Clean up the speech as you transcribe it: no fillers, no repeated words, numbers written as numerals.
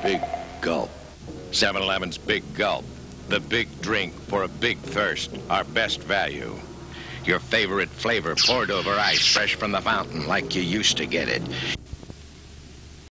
Big Gulp. 7-Eleven's Big Gulp. The big drink for a big thirst. Our best value. Your favorite flavor poured over ice, fresh from the fountain, like you used to get it.